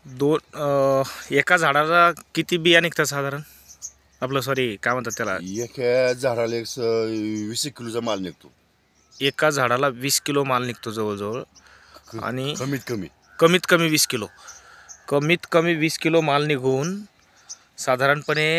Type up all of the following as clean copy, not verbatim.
एका झाडाला किती बिया निघतात साधारण? आपलं सॉरी काय म्हणतात त्याला, एका झाडाला 20 किलोचा माल निघतो. एका झाडाला 20 किलो माल निघतो जवळजवळ. आणि कमीत कमी कमीत कमी 20 किलो, कमीत कमी 20 किलो माल निघून साधारणपणे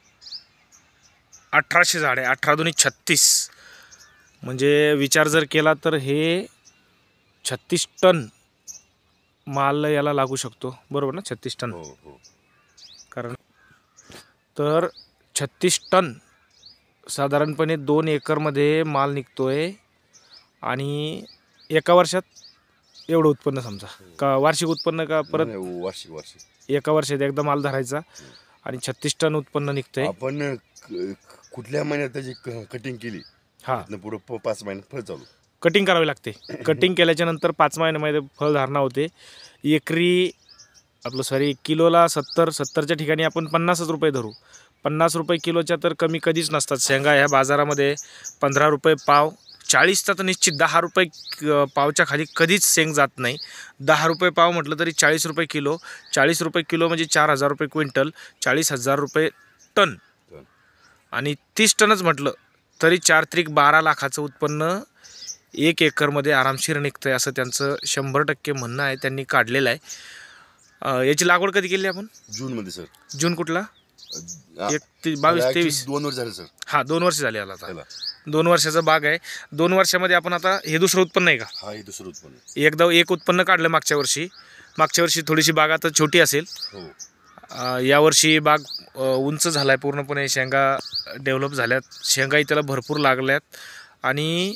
1800 झाडे, 18 दुनी 36, म्हणजे विचार जर केला तर हे 36 टन माल याला लागू शकतो, बरोबर ना? 36 टन. हो हो. कारण तर 36 टन साधारणपणे 2 एकरमध्ये माल निघतोय. आणि एका वर्षात एवढं उत्पन्न समजा का वार्षिक उत्पन्न का परत? वार्षिक एका वर्षात एकदा माल धरायचा आणि 36 टन उत्पन्न निघतंय. आपण कुठल्या महिन्यात त्याची कटिंग केली, हा, पुढे 5 महिन्यात फळ चालू कटिंग करावी लागते. कटिंग केल्याच्या नंतर 5 महिन्यामध्ये फळधारणा होते. एकरी आपलं सॉरी किलोला 70च्या ठिकाणी आपण 50 रुपये धरू. 50 रुपये किलोच्या तर कमी कधीच नसतात. शेंगा ह्या बाजारामध्ये 15 रुपये पाव, 40चा तर निश्चित, 10 रुपये पावच्या खाली कधीच शेंग जात नाही. 10 रुपये पाव म्हटलं तरी 40 रुपये किलो. 40 रुपये किलो म्हणजे 4000 रुपये क्विंटल, 40,000 रुपये टन. आणि 30 टनच म्हटलं तरी 4 त्रिक 12 लाखाचं उत्पन्न 1 एकरमध्ये आरामशीर निघतं आहे, असं त्यांचं 100% म्हणणं आहे. त्यांनी काढलेलं आहे. याची लागवड कधी केली आपण? जूनमध्ये सर. जून कुठला? 22-23. 2 वर्ष झाले सर. हां, 2 वर्ष झाली याला. आता 2 वर्षाचा बाग आहे. 2 वर्षामध्ये आपण आता हे दुसरं उत्पन्न आहे का? हा, हे दुसरं उत्पन्न. एकदा एक उत्पन्न काढलं मागच्या वर्षी थोडीशी बाग आता छोटी असेल. हो. यावर्षी बाग उंच झाला आहे पूर्णपणे, शेंगा डेव्हलप झाल्यात, शेंगाही त्याला भरपूर लागल्यात. आणि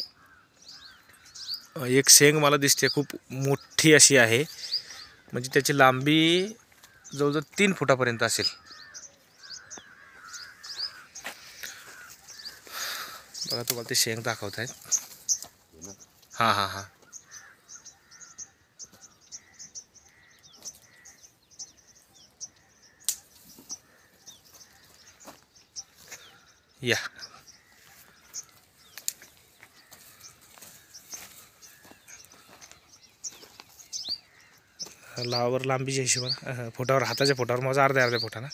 एक शेंग मला दिसते खूप मोठी अशी आहे, म्हणजे त्याची लांबी जवळजवळ 3 फुटापर्यंत असेल. बघा, तुम्हाला ते शेंग दाखवत आहेत. हां हां हां. या लांबीच्या हिशोबाने फुटावर, हाताच्या फुटावर माझा अर्ध्या फुटाना.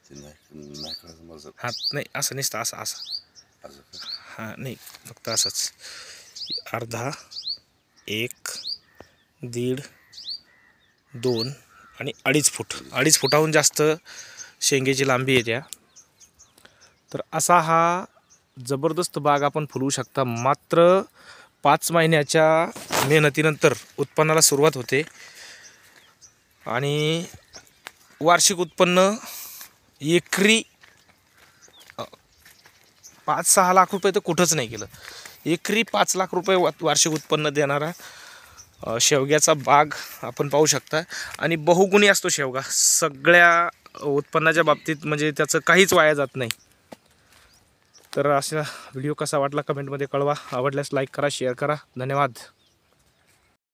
हात नाही, असं नसतं, असं हां, नाही, फक्त असंच अर्धा, 1, 1.5, 2 आणि 2.5 फूट. 2.5 फुटाहून जास्त शेंगेची लांबी येत्या. तर असा हा जबरदस्त बाग आपण फुलवू शकता. मात्र 5 महिन्याच्या मेहनतीनंतर उत्पन्नाला सुरुवात होते. आणि वार्षिक उत्पन्न एकरी 5-6 लाख रुपये तर कुठंच नाही केलं. एकरी 5 लाख रुपये वार्षिक उत्पन्न देणारा शेवग्याचा बाग आपण पाहू शकता. आणि बहुगुणी असतो शेवगा सगळ्या उत्पन्नाच्या बाबतीत, म्हणजे त्याचं काहीच वाया जात नाही. तर असा व्हिडिओ कसा वाटला कमेंटमध्ये कळवा. आवडल्यास लाईक करा, शेअर करा. धन्यवाद.